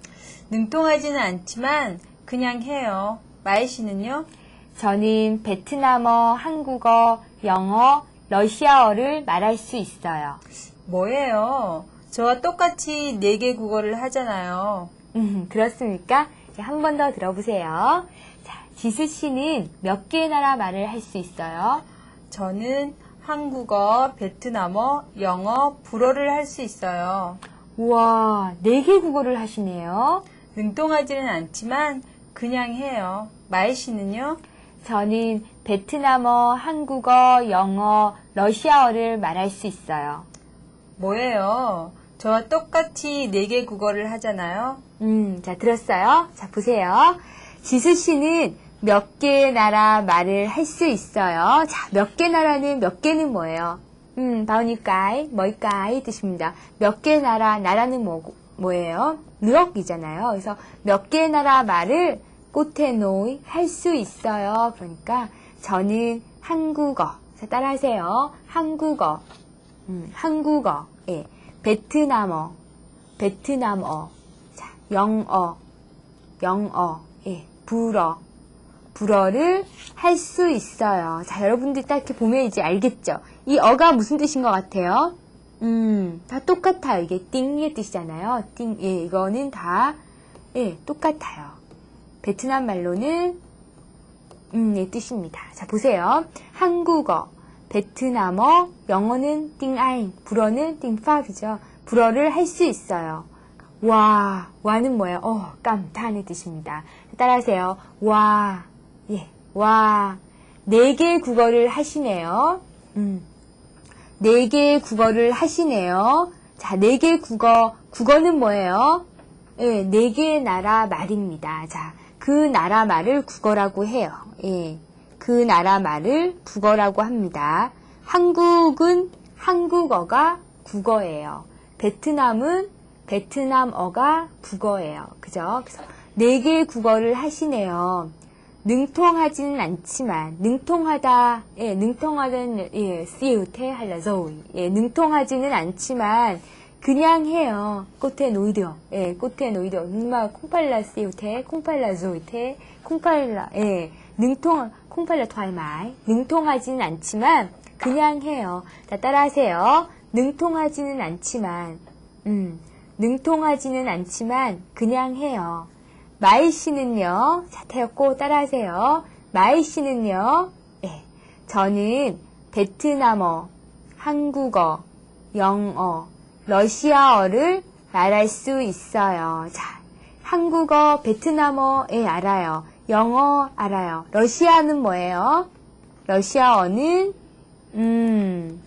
능통하지는 않지만 그냥 해요. 마이 씨는요? 저는 베트남어, 한국어, 영어, 러시아어를 말할 수 있어요. 뭐예요? 저와 똑같이 네 개 국어를 하잖아요. 음, 그렇습니까? 한 번 더 들어보세요. 자, 지수 씨는 몇 개의 나라 말을 할 수 있어요? 저는 한국어, 베트남어, 영어, 불어를 할 수 있어요. 우와, 네 개 국어를 하시네요. 능통하지는 않지만 그냥 해요. 마이 씨는요? 저는 베트남어, 한국어, 영어, 러시아어를 말할 수 있어요. 뭐예요? 저와 똑같이 네 개 국어를 하잖아요. 음, 자, 들었어요? 자, 보세요. 지수 씨는 몇 개의 나라 말을 할 수 있어요. 자, 몇 개 나라는 몇 개는 뭐예요? 음, 바우니까이, 뭐이까이 뜻입니다. 몇 개 나라, 나라는 뭐, 뭐예요? 누럭이잖아요. 그래서 몇 개 나라 말을 꼬테노이 할 수 있어요. 그러니까 저는 한국어. 자, 따라하세요. 한국어. 음, 한국어. 예. 베트남어. 베트남어. 자, 영어. 영어. 예. 불어. 불어를 할 수 있어요. 자, 여러분들 딱 이렇게 보면 이제 알겠죠? 이 어가 무슨 뜻인 것 같아요? 음, 다 똑같아요. 이게 띵의 뜻이잖아요. 띵, 예, 이거는 다, 예, 똑같아요. 베트남 말로는, 음, 예, 뜻입니다. 자, 보세요. 한국어, 베트남어, 영어는 띵아잉, 불어는 띵팝이죠. 불어를 할 수 있어요. 와, 와는 뭐예요? 어, 깜타는 뜻입니다. 따라하세요. 와, 예, 와. 네 개의 국어를 하시네요. 음. 네 개의 국어를 하시네요. 자, 네 개의 국어, 국어는 뭐예요? 예, 네 개의 나라 말입니다. 자, 그 나라 말을 국어라고 해요. 예, 그 나라 말을 국어라고 합니다. 한국은 한국어가 국어예요. 베트남은 베트남어가 국어예요. 그죠? 그래서 네 개의 국어를 하시네요. 능통하지는 않지만, 능통하다, 예, 능통하다는, 예, 씨우테 할라조이. 예, 능통하지는 않지만, 그냥 해요. 꽃에 노이드요. 예, 꽃에 노이드요. 정말 콩팔라 씨우테, 콩팔라 조이테, 콩팔라, 예, 능통, 콩팔라 토알마이. 능통하지는 않지만, 그냥 해요. 자, 따라하세요. 능통하지는 않지만, 음, 능통하지는 않지만, 그냥 해요. 마이 씨는요, 자, 태웠고 따라하세요. 마이 씨는요, 예, 저는 베트남어, 한국어, 영어, 러시아어를 말할 수 있어요. 자, 한국어, 베트남어, 예, 알아요. 영어, 알아요. 러시아는 뭐예요? 러시아어는, 음,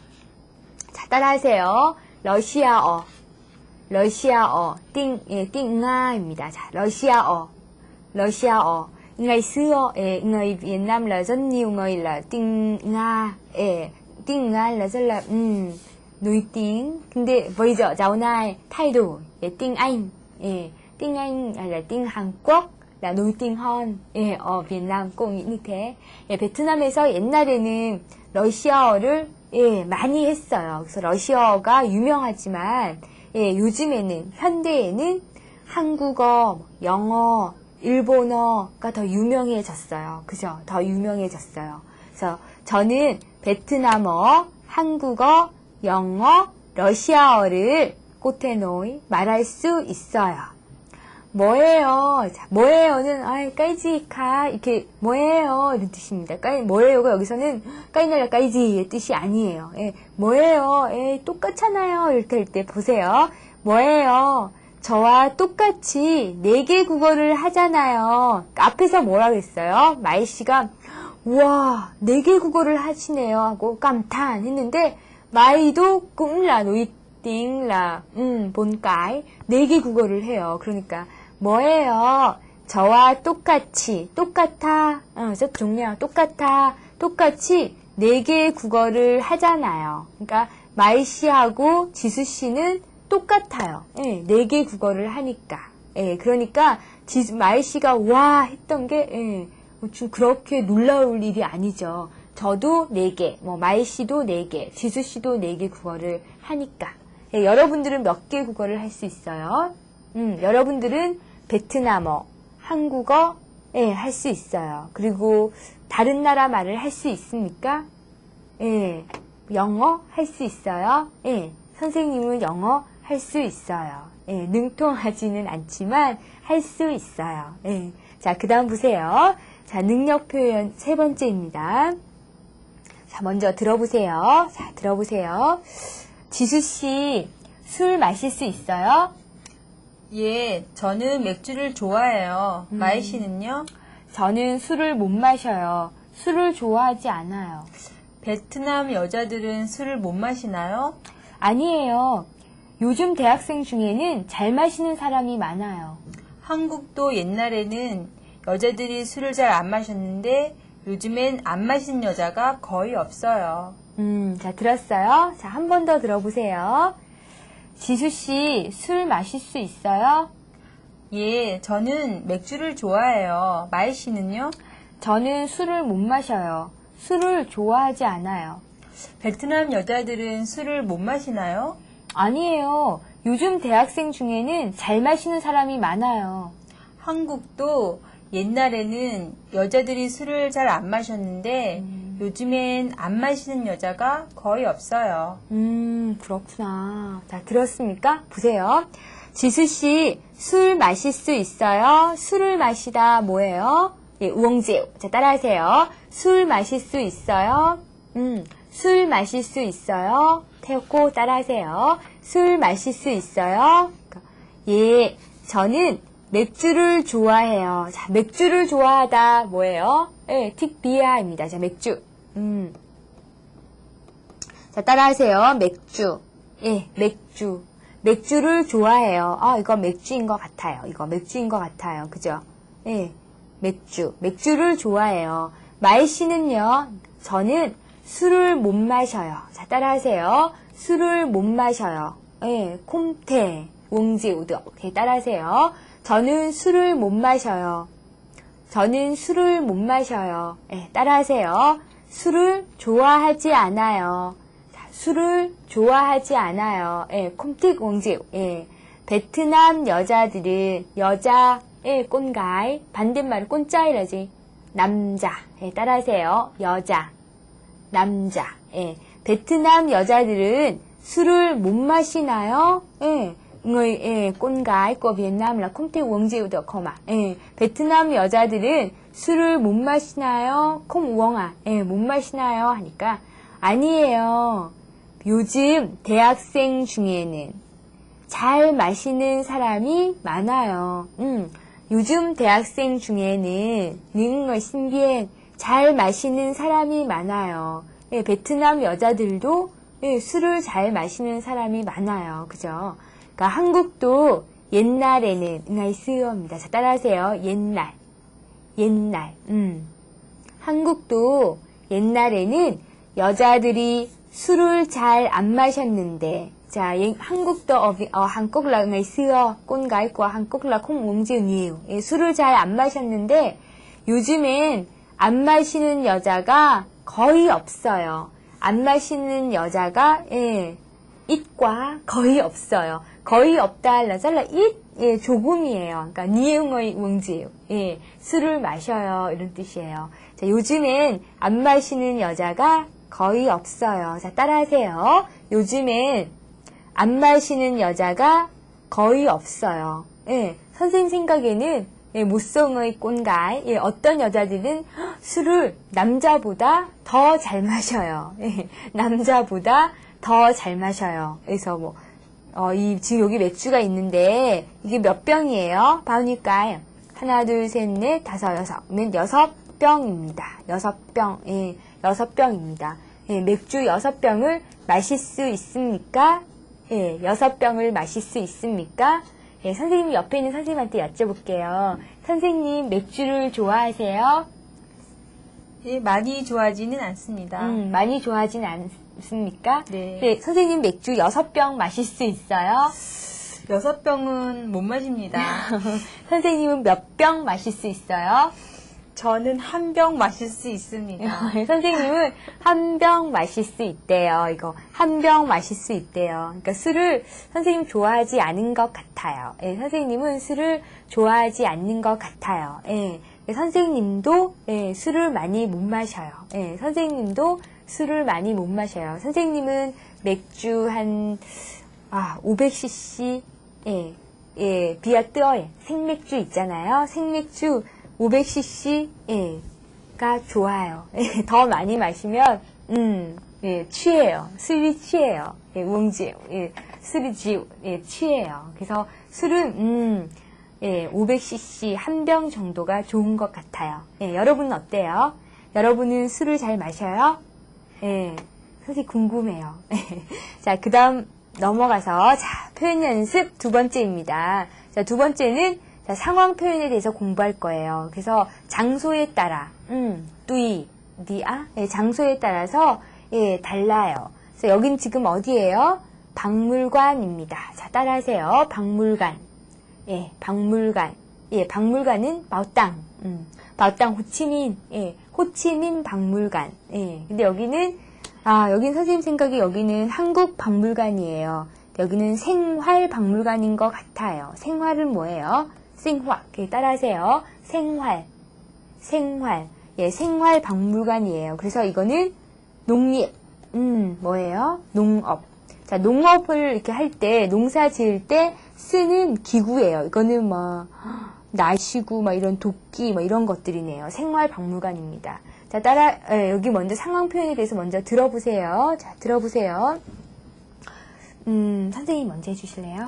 자, 따라하세요. 러시아어. 러시아어, 띵, 예, 띵nga입니다. 자, 러시아어, 러시아어. Ngày xưa, eh, người Việt Nam là rất nhiều người là tiếng Nga, eh, tiếng Nga là rất là um, nổi tiếng. 근데 bây giờ dạo này thay đổi, eh, tiếng Anh, eh, tiếng Anh hay là tiếng Hàn Quốc là nổi tiếng hơn, eh, ở Việt Nam cũng như thế. 예, 베트남에서 옛날에는 러시아어를 예, 많이 했어요. 그래서 러시아어가 유명하지만 예, 요즘에는, 현대에는 한국어, 영어, 일본어가 더 유명해졌어요. 그죠? 더 유명해졌어요. 그래서 저는 베트남어, 한국어, 영어, 러시아어를 꼬테노이 말할 수 있어요. 뭐예요? 자, 뭐예요는, 아이, 까이지카, 이렇게, 뭐예요? 이런 뜻입니다. 까이, 뭐예요가 여기서는 까이나라 까이지의 뜻이 아니에요. 예, 뭐예요? 예, 똑같잖아요. 이렇게 할 때 보세요. 뭐예요? 저와 똑같이 네 개 국어를 하잖아요. 앞에서 뭐라 그랬어요? 마이 씨가, 우와, 네 개 국어를 하시네요. 하고 깜탄 했는데, 마이도 꿈라 노이띵라, 음, 본까이, 네 개 국어를 해요. 그러니까, 뭐예요? 저와 똑같이, 똑같아, 어, rất 좋네요. 똑같아, 똑같이 네 개의 국어를 하잖아요. 그러니까 마이 씨하고 지수 씨는 똑같아요. 예, 네 개 국어를 하니까. 예, 그러니까 지수, 마이 씨가 와 했던 게 예, 좀 그렇게 놀라울 일이 아니죠. 저 저도 네 개, 뭐 마이 씨도 네 개, 지수 씨도 네 개 국어를 하니까. 예, 여러분들은 몇 개 국어를 할 수 있어요? 음, 여러분들은 베트남어, 한국어, 예, 할 수 있어요. 그리고 다른 나라 말을 할 수 있습니까? 예, 영어 할 수 있어요? 예, 선생님은 영어 할 수 있어요. 예, 능통하지는 않지만 할 수 있어요. 예. 자, 그 다음 보세요. 자, 능력 표현 세 번째입니다. 자, 먼저 들어보세요. 자, 들어보세요. 지수씨, 술 마실 수 있어요? 예, 저는 맥주를 좋아해요. 음. 마이 씨는요? 저는 술을 못 마셔요. 술을 좋아하지 않아요. 베트남 여자들은 술을 못 마시나요? 아니에요. 요즘 대학생 중에는 잘 마시는 사람이 많아요. 한국도 옛날에는 여자들이 술을 잘 안 마셨는데 요즘엔 안 마시는 여자가 거의 없어요. 음, 자, 들었어요? 자, 한 번 더 들어보세요. 지수씨, 술 마실 수 있어요? 예, 저는 맥주를 좋아해요. 마이 씨는요? 저는 술을 못 마셔요. 술을 좋아하지 않아요. 베트남 여자들은 술을 못 마시나요? 아니에요. 요즘 대학생 중에는 잘 마시는 사람이 많아요. 한국도 옛날에는 여자들이 술을 잘 안 마셨는데 음. 요즘엔 안 마시는 여자가 거의 없어요. 음, 그렇구나. 자, 들었습니까? 보세요. 지수씨, 술 마실 수 있어요? 술을 마시다 뭐예요? 예, 우엉지우. 자, 따라하세요. 술 마실 수 있어요? 음, 술 마실 수 있어요? 태우고 따라하세요. 술 마실 수 있어요? 예, 저는 맥주를 좋아해요. 자, 맥주를 좋아하다 뭐예요? 예, 틱비아입니다. 자, 맥주. 음. 자, 따라하세요. 맥주. 예, 맥주. 맥주를 좋아해요. 아, 이거 맥주인 것 같아요. 이거 맥주인 것 같아요. 그죠? 예, 맥주. 맥주를 좋아해요. 마이 씨는요, 저는 술을 못 마셔요. 자, 따라하세요. 술을 못 마셔요. 예, 콤테, 웅지, 우드. 오케이, 따라하세요. 저는 술을 못 마셔요. 저는 술을 못 마셔요. 예, 따라하세요. 술을 좋아하지 않아요. 자, 술을 좋아하지 않아요. 예, 콤틱 웅지. 예, 베트남 여자들은 여자, 예, 꼰가이. 반대말은 꼰짜이라지. 남자. 예, 따라하세요. 여자. 남자. 예. 베트남 여자들은 술을 못 마시나요? 예. người 예, con gái của Việt Nam là không thể uống rượu được không ạ? 예. 베트남 여자들은 술을 못 마시나요? không uống à? 예, 못 마시나요? 하니까 아니에요. 요즘 대학생 중에는 잘 마시는 사람이 많아요. 음. 요즘 대학생 중에는 능을 신비엔 잘 마시는 사람이 많아요. 예, 베트남 여자들도 예, 술을 잘 마시는 사람이 많아요. 그죠? 그러니까 한국도 옛날에는 응아이스요입니다. 자, 따라하세요. 옛날. 옛날. 음. 한국도 옛날에는 여자들이 술을 잘 안 마셨는데 자, 한국도 어, 어, 한국 là ngày xưa con gái của 한국 là không uống rượu nhiều. 예, 술을 잘 안 마셨는데 요즘엔 안 마시는 여자가 거의 없어요. 안 마시는 여자가 예, ít quá 거의 없어요. 거의 없다 là rất là ít. 예, 조금이에요. 그러니까 nhiều người uống rượu. 예, 술을 마셔요. 이런 뜻이에요. 자, 요즘엔 안 마시는 여자가 거의 없어요. 자, 따라하세요. 요즘엔 안 마시는 여자가 거의 없어요. 예, 선생님 생각에는 예, 모성의 꼰가이 예, 어떤 여자들은 술을 남자보다 더 잘 마셔요. 예, 남자보다 더 잘 마셔요. 그래서 뭐 어, 이 지금 여기 맥주가 있는데 이게 몇 병이에요? 바우니까 하나, 둘, 셋, 넷, 다섯, 여섯면 여섯 병입니다. 여섯 병, 예, 여섯 병입니다. 예, 맥주 여섯 병을 마실 수 있습니까? 예, 여섯 병을 마실 수 있습니까? 예, 선생님 옆에 있는 선생님한테 여쭤볼게요. 선생님 맥주를 좋아하세요? 예, 많이 좋아하지는 않습니다. 음, 많이 좋아하진 않습니까? 네. 네, 선생님 맥주 여섯 병 마실 수 있어요? 여섯 병은 못 마십니다. 선생님은 몇 병 마실 수 있어요? 저는 한 병 마실 수 있습니다. 선생님은 한 병 마실 수 있대요. 이거 한 병 마실 수 있대요. 그러니까 술을 선생님 좋아하지 않은 것 같아요. 예, 선생님은 술을 좋아하지 않는 것 같아요. 예, 선생님도 예, 술을 많이 못 마셔요. 예, 선생님도 술을 많이 못 마셔요. 선생님은 맥주 한 아, 오백 씨씨 예, 예, 비아 뜨어예 생맥주 있잖아요. 생맥주 오백 씨씨가 좋아요. 예, 더 많이 마시면 음, 예, 취해요. 술이 취해요. 예, 우엉지, 예, 술이 지, 예, 취해요. 그래서 술은 음, 예, 오백 씨씨 한 병 정도가 좋은 것 같아요. 예, 여러분은 어때요? 여러분은 술을 잘 마셔요? 예, 선생님 궁금해요. 자, 그 다음 넘어가서 자, 표현 연습 두 번째입니다. 자, 두 번째는 자, 상황 표현에 대해서 공부할 거예요. 그래서 장소에 따라, 음, 뚜이, 니아, 예, 장소에 따라서 예, 달라요. 그래서 여긴 지금 어디예요? 박물관입니다. 자, 따라하세요. 박물관, 예, 박물관, 예, 박물관은 바오땅, 음, 바오땅 호치민, 예, 호치민 박물관, 예, 근데 여기는 아, 여긴 선생님 생각에 여기는 한국 박물관이에요. 여기는 생활 박물관인 것 같아요. 생활은 뭐예요? 생활. 따라하세요. 생활. 생활. 예, 생활 박물관이에요. 그래서 이거는 농립. 음, 뭐예요? 농업. 자, 농업을 이렇게 할 때, 농사 지을 때 쓰는 기구예요. 이거는 뭐, 날씨구, 막 이런 도끼, 뭐 이런 것들이네요. 생활 박물관입니다. 자, 따라, 예, 여기 먼저 상황 표현에 대해서 먼저 들어보세요. 자, 들어보세요. 음, 선생님 먼저 해주실래요?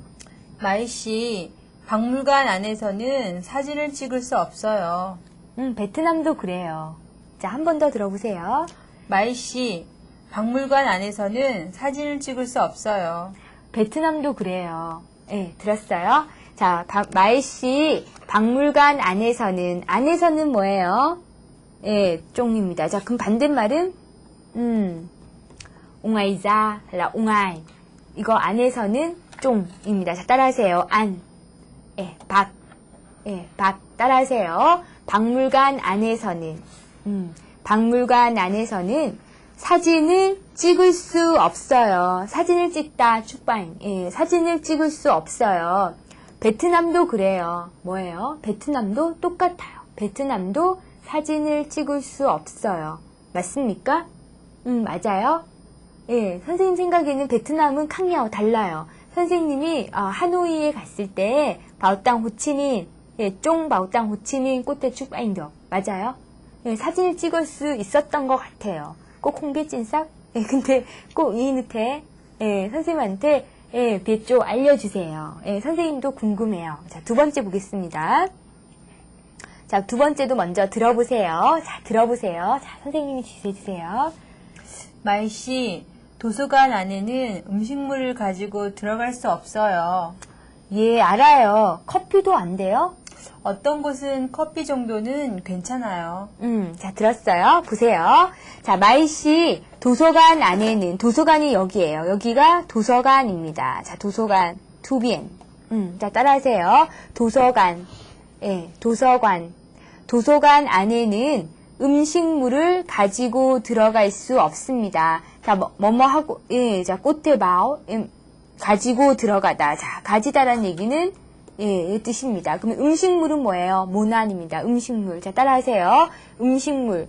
마이씨, 박물관 안에서는 사진을 찍을 수 없어요. 음, 베트남도 그래요. 자, 한 번 더 들어보세요. 마이씨, 박물관 안에서는 사진을 찍을 수 없어요. 베트남도 그래요. 예, 들었어요? 자, 바, 마이씨, 박물관 안에서는, 안에서는 뭐예요? 예, 쫑입니다. 자, 그럼 반대말은, 음, 옹아이자, 라, 옹아이. 이거 안에서는 쫑입니다. 자, 따라하세요. 안. 예, 박. 예, 박. 따라하세요. 박물관 안에서는, 음, 박물관 안에서는 사진을 찍을 수 없어요. 사진을 찍다, 축방. 예, 사진을 찍을 수 없어요. 베트남도 그래요. 뭐예요? 베트남도 똑같아요. 베트남도 사진을 찍을 수 없어요. 맞습니까? 음, 맞아요. 예, 선생님 생각에는 베트남은 캉야오 달라요. 선생님이 어, 하노이에 갔을 때 바오땅 호치민, 예, 쫑 바오땅 호치민 꽃대 축바인겨 맞아요? 예, 사진을 찍을 수 있었던 것 같아요. 꼭 홍게찐싹? 예, 근데 꼭 이누테 예, 선생님한테 예, 비쪽 알려주세요. 예, 선생님도 궁금해요. 자, 두 번째 보겠습니다. 자, 두 번째도 먼저 들어보세요. 자, 들어보세요. 자, 선생님이 주세요. 마이씨, 도서관 안에는 음식물을 가지고 들어갈 수 없어요. 예, 알아요. 커피도 안 돼요? 어떤 곳은 커피 정도는 괜찮아요. 음, 자, 들었어요? 보세요. 자, 마이씨, 도서관 안에는, 도서관이 여기예요. 여기가 도서관입니다. 자, 도서관, 투비엔. 음, 자, 따라하세요. 도서관, 예, 도서관. 도서관 안에는 음식물을 가지고 들어갈 수 없습니다. 자, 뭐, 뭐뭐 하고, 예, 자, 꽃대바오, 예, 가지고 들어가다. 자, 가지다라는 얘기는, 예, 이 뜻입니다. 그러면 음식물은 뭐예요? 모난입니다. 음식물. 자, 따라하세요. 음식물.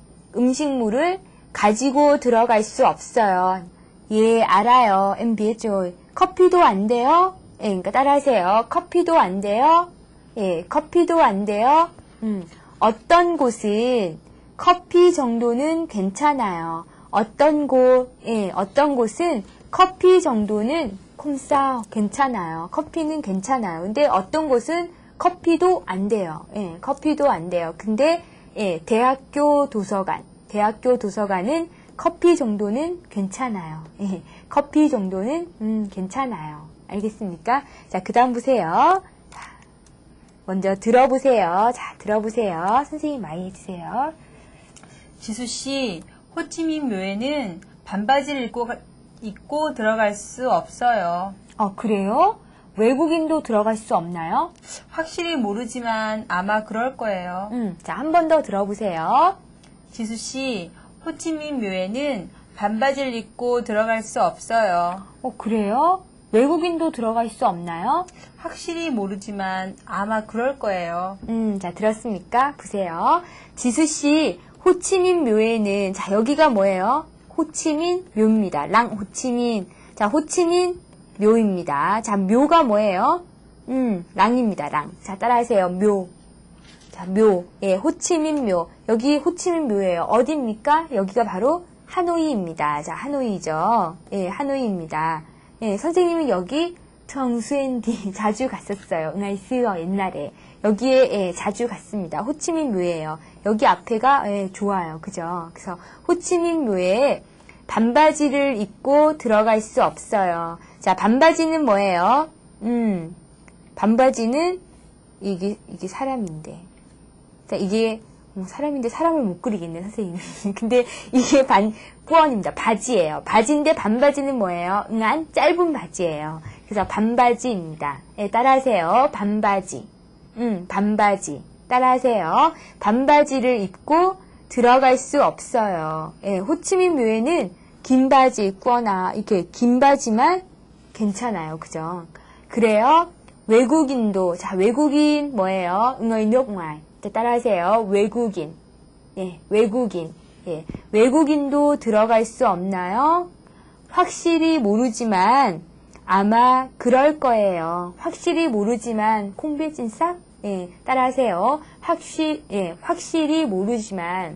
음식물을 가지고 들어갈 수 없어요. 예, 알아요. 엠비에죠. 커피도 안 돼요? 예, 그러니까 따라하세요. 커피도 안 돼요? 예, 커피도 안 돼요? 음, 어떤 곳은 커피 정도는 괜찮아요. 어떤 곳, 예, 어떤 곳은 커피 정도는 콤싸 괜찮아요. 커피는 괜찮아요. 근데 어떤 곳은 커피도 안 돼요. 예, 커피도 안 돼요. 근데 예, 대학교 도서관, 대학교 도서관은 커피 정도는 괜찮아요. 예, 커피 정도는 음, 괜찮아요. 알겠습니까? 자, 그 다음 보세요. 자, 먼저 들어보세요. 자, 들어보세요. 선생님 많이 해주세요. 지수씨, 호치민 묘에는 반바지를 입고, 가- 입고 들어갈 수 없어요. 어, 그래요? 외국인도 들어갈 수 없나요? 확실히 모르지만 아마 그럴 거예요. 음, 자, 한 번 더 들어보세요. 지수 씨, 호치민 묘에는 반바지를 입고 들어갈 수 없어요. 어, 그래요? 외국인도 들어갈 수 없나요? 확실히 모르지만 아마 그럴 거예요. 음, 자, 들었습니까? 보세요. 지수씨, 호치민 묘에는, 자, 여기가 뭐예요? 호치민 묘입니다. 랑 호치민. 자, 호치민 묘입니다. 자, 묘가 뭐예요? 음, 랑입니다. 랑. 자, 따라하세요. 묘. 자, 묘. 예, 호치민 묘. 여기 호치민 묘예요. 어디입니까? 여기가 바로 하노이입니다. 자, 하노이죠. 예, 하노이입니다. 예, 선생님은 여기 청수엔디 자주 갔었어요. 응아이스요, 옛날에. 여기에 예, 자주 갔습니다. 호치민 묘예요. 여기 앞에가 예, 좋아요. 그죠? 그래서 호치민 묘에 반바지를 입고 들어갈 수 없어요. 자, 반바지는 뭐예요? 음, 반바지는 이게 이게 사람인데. 자, 이게 뭐 사람인데 사람을 못 그리겠네, 선생님이. 근데 이게 반 꾸원입니다. 바지예요. 바지인데 반바지는 뭐예요? 응안 짧은 바지예요. 그래서 반바지입니다. 예, 따라하세요. 반바지. 음, 반바지. 따라하세요. 반바지를 입고 들어갈 수 없어요. 예, 호치민 묘에는 긴 바지 입거나 이렇게 긴 바지만 괜찮아요. 그죠? 그래요. 외국인도, 자, 외국인 뭐예요? 응어이 녹말. 따라하세요. 외국인. 예, 외국인. 예, 외국인도 들어갈 수 없나요? 확실히 모르지만 아마 그럴 거예요. 확실히 모르지만 콩비진싹? 예, 따라하세요. 확실, 예, 확실히 모르지만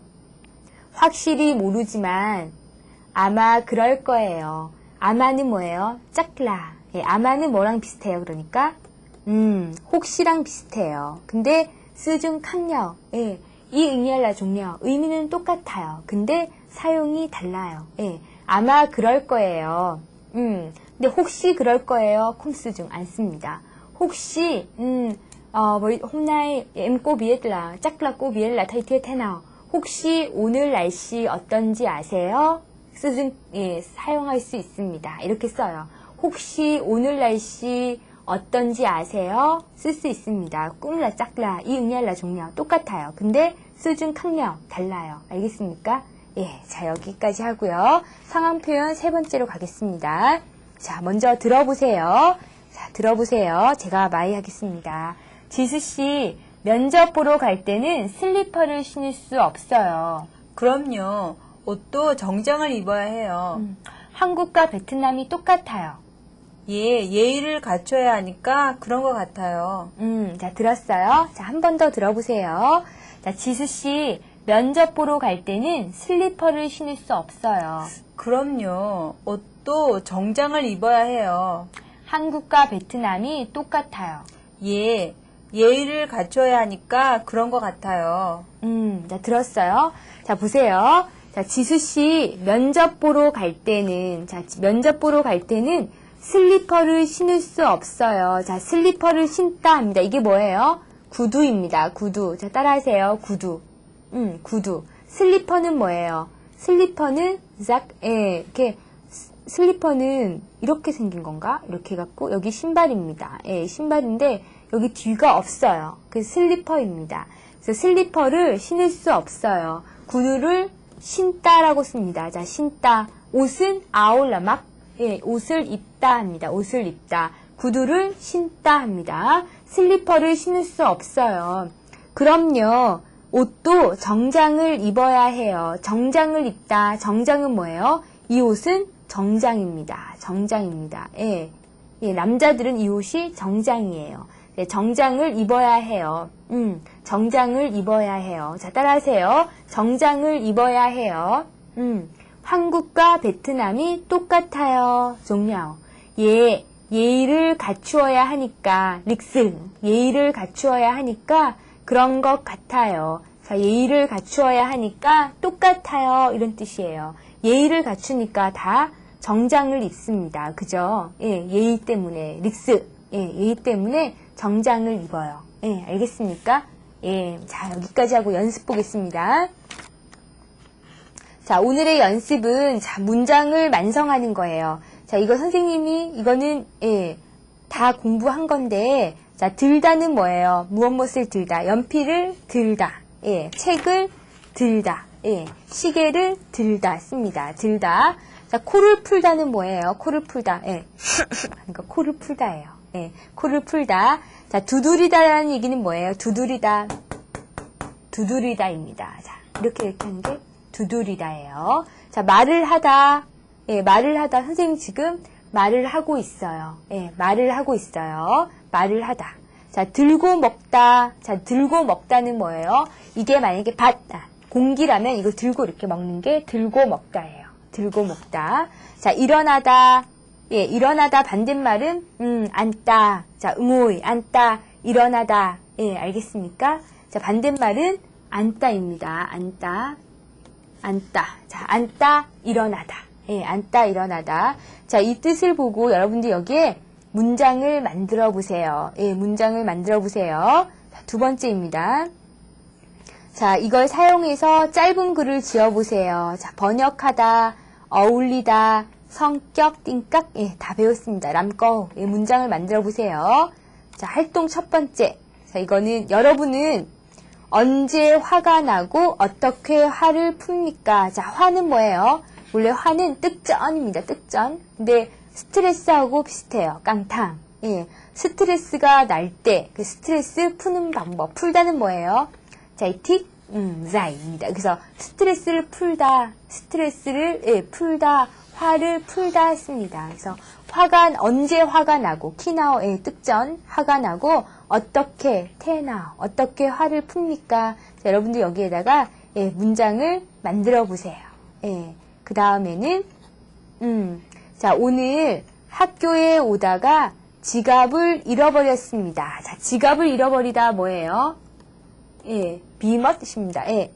확실히 모르지만 아마 그럴 거예요. 아마는 뭐예요? 짝라. 예, 아마는 뭐랑 비슷해요? 그러니까 음, 혹시랑 비슷해요. 근데 쓰중 강력. 예, 이 응이알라 종력. 의미는 똑같아요. 근데 사용이 달라요. 예, 아마 그럴 거예요. 음, 근데 혹시 그럴 거예요. 콩쓰중 안 씁니다. 혹시 음, 어, 뭐 hôm nay em cô biết là chắc là cô biết là thời tiết thế nào. 혹시 오늘 날씨 어떤지 아세요? 쓰중 예, 사용할 수 있습니다. 이렇게 써요. 혹시 오늘 날씨 어떤지 아세요? 쓸 수 있습니다. 꿈라 짝라 이 응얄라 종료 똑같아요. 근데 쓰중 강력 달라요. 알겠습니까? 예, 자 여기까지 하고요. 상황 표현 세 번째로 가겠습니다. 자, 먼저 들어보세요. 자, 들어보세요. 제가 마이 하겠습니다. 지수씨, 면접 보러 갈 때는 슬리퍼를 신을 수 없어요. 그럼요. 옷도 정장을 입어야 해요. 음, 한국과 베트남이 똑같아요. 예, 예의를 갖춰야 하니까 그런 것 같아요. 음, 자, 들었어요? 자, 한 번 더 들어보세요. 자, 지수씨, 면접 보러 갈 때는 슬리퍼를 신을 수 없어요. 그럼요. 옷도 정장을 입어야 해요. 한국과 베트남이 똑같아요. 예, 예의를 갖춰야 하니까 그런 것 같아요. 음, 자, 들었어요? 자, 보세요. 자, 지수씨, 면접 보러 갈 때는, 자, 면접 보러 갈 때는 슬리퍼를 신을 수 없어요. 자, 슬리퍼를 신다 합니다. 이게 뭐예요? 구두입니다. 구두. 자, 따라하세요. 구두. 음, 구두. 슬리퍼는 뭐예요? 슬리퍼는, 작, 예, 이렇게, 슬리퍼는 이렇게 생긴 건가? 이렇게 해갖고, 여기 신발입니다. 예, 신발인데, 여기 뒤가 없어요. 그 슬리퍼입니다. 그래서 슬리퍼를 신을 수 없어요. 구두를 신다라고 씁니다. 자, 신다. 옷은 아울라막, 예, 옷을 입다 합니다. 옷을 입다. 구두를 신다 합니다. 슬리퍼를 신을 수 없어요. 그럼요. 옷도 정장을 입어야 해요. 정장을 입다. 정장은 뭐예요? 이 옷은 정장입니다. 정장입니다. 예, 예, 남자들은 이 옷이 정장이에요. 네, 정장을 입어야 해요. 음, 정장을 입어야 해요. 자, 따라하세요. 정장을 입어야 해요. 음, 한국과 베트남이 똑같아요. 종료. 예, 예의를 갖추어야 하니까, 릭스, 예의를 갖추어야 하니까 그런 것 같아요. 자, 예의를 갖추어야 하니까 똑같아요. 이런 뜻이에요. 예의를 갖추니까 다 정장을 입습니다. 그죠? 예, 예의 때문에, 릭스, 예, 예의 때문에 정장을 입어요. 예, 알겠습니까? 예, 자, 여기까지 하고 연습 보겠습니다. 자, 오늘의 연습은, 자, 문장을 완성하는 거예요. 자, 이거 선생님이, 이거는, 예, 다 공부한 건데, 자, 들다는 뭐예요? 무엇 무엇을 들다. 연필을 들다. 예, 책을 들다. 예, 시계를 들다 씁니다. 들다. 자, 코를 풀다는 뭐예요? 코를 풀다. 예. 그러니까 코를 풀다예요. 예, 코를 풀다. 자, 두드리다라는 얘기는 뭐예요? 두드리다. 두드리다입니다. 자, 이렇게 이렇게 하는 게 두드리다예요. 자, 말을 하다. 예, 말을 하다. 선생님 지금 말을 하고 있어요. 예, 말을 하고 있어요. 말을 하다. 자, 들고 먹다. 자, 들고 먹다는 뭐예요? 이게 만약에 밭, 아, 공기라면 이거 들고 이렇게 먹는 게 들고 먹다예요. 들고 먹다. 자, 일어나다. 예, 일어나다 반대말은, 음, 앉다. 자, 응오이, 앉다. 일어나다. 예, 알겠습니까? 자, 반대말은 앉다입니다. 앉다. 앉다. 자, 앉다. 일어나다. 예, 앉다. 일어나다. 자, 이 뜻을 보고 여러분들 여기에 문장을 만들어 보세요. 예, 문장을 만들어 보세요. 자, 두 번째입니다. 자, 이걸 사용해서 짧은 글을 지어보세요. 자, 번역하다, 어울리다, 성격, 띵깍, 예, 다 배웠습니다. 람꺼, 예, 문장을 만들어 보세요. 자, 활동 첫 번째. 자, 이거는 여러분은 언제 화가 나고 어떻게 화를 풉니까? 자, 화는 뭐예요? 원래 화는 뜻전입니다. 뜻전. 근데 스트레스하고 비슷해요. 깡탕. 예, 스트레스가 날 때 그 스트레스 푸는 방법. 풀다는 뭐예요? 자, 이 틱, 음, 자입니다. 그래서 스트레스를 풀다, 스트레스를 예, 풀다, 화를 풀다 했습니다. 그래서 화가 언제 화가 나고 키나오 예, 뜻전 화가 나고 어떻게 테나 어떻게 화를 풉니까? 자, 여러분들 여기에다가 예, 문장을 만들어 보세요. 예, 그 다음에는 음, 자, 오늘 학교에 오다가 지갑을 잃어버렸습니다. 자, 지갑을 잃어버리다 뭐예요? 예, 비멋입니다. 예.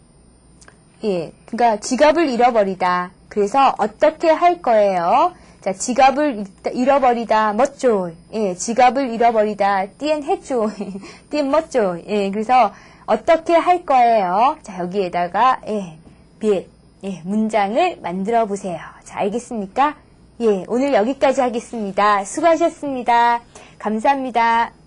예, 그러니까 지갑을 잃어버리다. 그래서 어떻게 할 거예요? 자, 지갑을 잃어버리다, 멋죠. 예, 지갑을 잃어버리다, 띠엔 했죠. 띠엔 멋죠. 예, 그래서 어떻게 할 거예요? 자, 여기에다가, 예, 비, 예, 문장을 만들어 보세요. 자, 알겠습니까? 예, 오늘 여기까지 하겠습니다. 수고하셨습니다. 감사합니다.